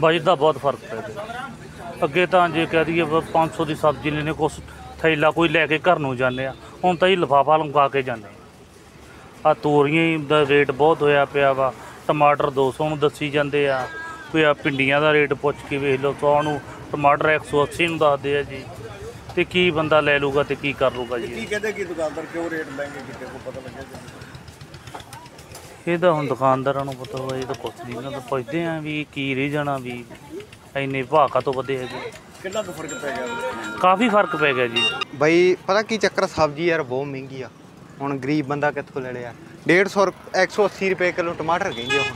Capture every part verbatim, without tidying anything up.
Budget का बहुत फर्क पै गया। अगे तो जे कह दीए पाँच सौ की सब्जी लेने कुछ थैला कोई लैके घर नूं जाने हुण तां जी लिफाफा लंघा के जाने आ। तोरियां दा रेट बहुत होया पिया वा, टमाटर दो सौ नूं दसी जांदे आ, कोई आ भिंडियां दा रेट पुछ के वेख लो, सौ नूं टमाटर एक सौ अस्सी नूं दसदे आ जी। ते की बंदा लै लूगा ते की कर लूगा जी। की कहते कि दुकानदार क्यों रेट महंगे किते को पता लगे? ये तो हुण दुकानदारां नूं पता होगा, ये तो कुछ नहीं, इन्हां तो पुछदे आ भी की रीजन आ भी इन्ने भाਅ कातों वधे है जी। कितना तो फर्क पै गया? काफ़ी फर्क पै गया जी। बई पता की चक्कर, सब्जी यार बहुत महंगी आ। हुण गरीब बंदा कित्थों ले लिया? डेढ़ सौ एक सौ अस्सी रुपये किलो टमाटर कहेंगे हुण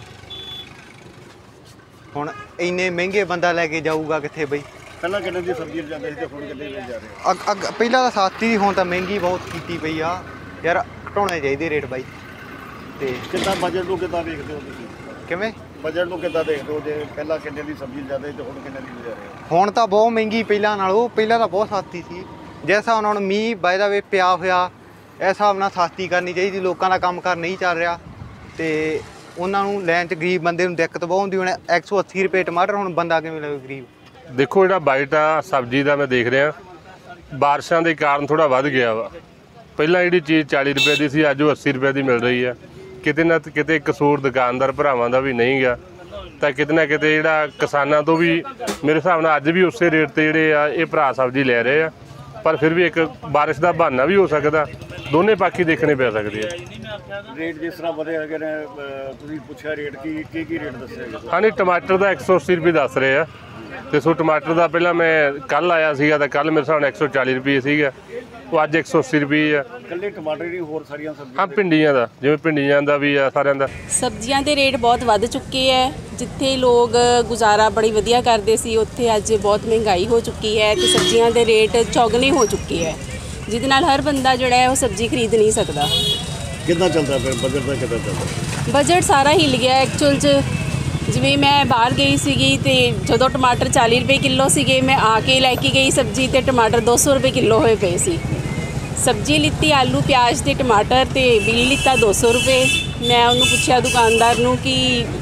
हुण इन्ने महंगे बंदा लैके जाऊगा कित्थे बई? पहला कितने की सब्जी जाते थे, हुण कितने ले जा रहे हो? अग अग पहला तो सस्ती, हुण तां महंगी बहुत कीती पई आ यार। घटाउणे चाहीदे रेट बाई। ते कितना बजट नूं कितना देखदे हो तुसीं? किवें बजट नूं कितना देखदे हो? जे पहला कितने की सब्जी जाते ते हुण कितने की ले जा रहे हो? ਹੁਣ ਤਾਂ ਬਹੁਤ ਮਹਿੰਗੀ ਪਹਿਲਾਂ ਨਾਲੋਂ। ਪਹਿਲਾਂ ਤਾਂ ਬਹੁਤ ਸਸਤੀ ਸੀ। ਜਿਸ ਹਿਸਾਬ ਨਾਲ ਹੁਣ ਮੀਂਹ ਵਾਇਦਾ ਵੇ ਪਿਆ ਹੋਇਆ, ਇਸ ਹਿਸਾਬ ਨਾਲ ਸਸਤੀ ਕਰਨੀ ਚਾਹੀਦੀ। ਲੋਕਾਂ ਦਾ ਕੰਮ ਕਾਰ ਨਹੀਂ ਚੱਲ ਰਿਹਾ ਤੇ ਉਹਨਾਂ ਨੂੰ ਲੈਣ 'ਚ ਗਰੀਬ ਬੰਦੇ ਨੂੰ ਦਿੱਕਤ ਬਹੁਤ ਹੁੰਦੀ। ਹੁਣ ਇੱਕ ਸੌ ਅੱਸੀ ਰੁਪਏ ਟਮਾਟਰ, ਹੁਣ ਬੰਦਾ ਕਿਵੇਂ ਲਵੇ ਗਰੀਬ? देखो जो बजट आ सब्जी का मैं देख रहा बारिशों के कारण थोड़ा वध गया वा। पहला जी चीज़ चाली रुपए की सी, अज वो अस्सी रुपए की मिल रही है। किते ना किते कसूर दुकानदार भरावां दा भी नहीं गया, तो किते ना किते जिहड़ा किसानां तो भी मेरे हिसाब नाल अज भी उस रेट ते जिहड़े आ ये भरा सब्जी लै रहे आ। पर फिर भी एक बारिश का बहाना भी हो सकता, दोनों पक्ष ही देखने पै सकते हैं। रेट जिस तरह वधे हैगे ने, तुसीं पुछया रेट की की की रेट दस्से? हाँ नहीं, टमाटर का एक सौ अस्सी रुपये दस रहे हैं। तो सो टमाटर का पहला मैं कल आया सीगा तो कल मेरे हिसाब नाल एक सौ चाली रुपये सीगा, वो अज एक सौ अस्सी रुपये है। कल्ले टमाटर ही होर सारियां सब्जियां? हाँ भिंडियां का, जिवें भिंडियां का भी है सारियां दा। सब्जियां के रेट बहुत वध चुके हैं। जिथे लोग गुजारा बड़ी वधिया करते सी, उत्थे अज बहुत महंगाई हो चुकी है तो सब्जियां के रेट चौगने हो चुके हैं, जिहदे नाल हर बंदा जिहड़ा है वो सब्जी खरीद नहीं सकता। कितना चलता फिर बजट का? कितना चलता बजट सारा हिल गया एक्चुअल च। जिवें मैं बाहर गई सीगी ते जदों टमाटर चाली रुपए किलो सीगे, मैं आके लैके गई सब्जी ते टमाटर दो सौ रुपए किलो होए पे सी। सब्जी लित्ती आलू प्याज ते टमाटर ते बिल लित्ता दो सौ रुपए। मैं उन्होंने पूछा दुकानदार नूं कि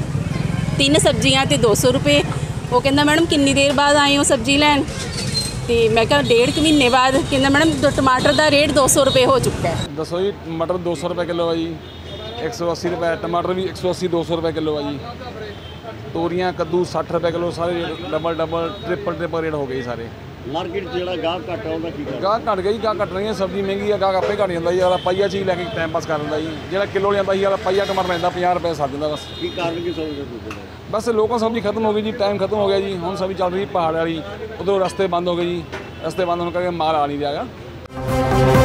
तीन सब्जियां ते दो सौ रुपए। वो कहंदा मैडम किन्नी देर बाद आए हो सब्जी लैन? तो मैं कहा डेढ़ क महीने बाद। कहंदा मैडम टमाटर का रेट दो सौ रुपए हो चुका है। दसो जी, मटर दो सौ रुपये किलो है जी, एक सौ अस्सी रुपये। टमाटर भी एक सौ अस्सी दो सौ रुपये किलो है जी। तोरियां कद्दू सठ रुपये किलो, सारे rate double double triple triple rate हो गए सारे। मार्केट जो गाह घट है की गाह घट गई, गाह घट रही है। सब्जी महंगी है, गाह आपे घट जाता जी। अगला पाइया चीज़ लैके टाइम पास कर लेंदा जी। जो किलो लेंदा जी, अगला पाइया टमाटर लेंदा पचास रुपये सर दिंदा बस। की कारण की समझ? बस लोगों सब्जी खत्म हो गई जी, टाइम खत्म हो गया जी। हुण सब्जी चल रही पहाड़ वाली, उधरों रस्ते बंद हो गए जी। रस्ते बंद होने करके माल आ नहीं रहा।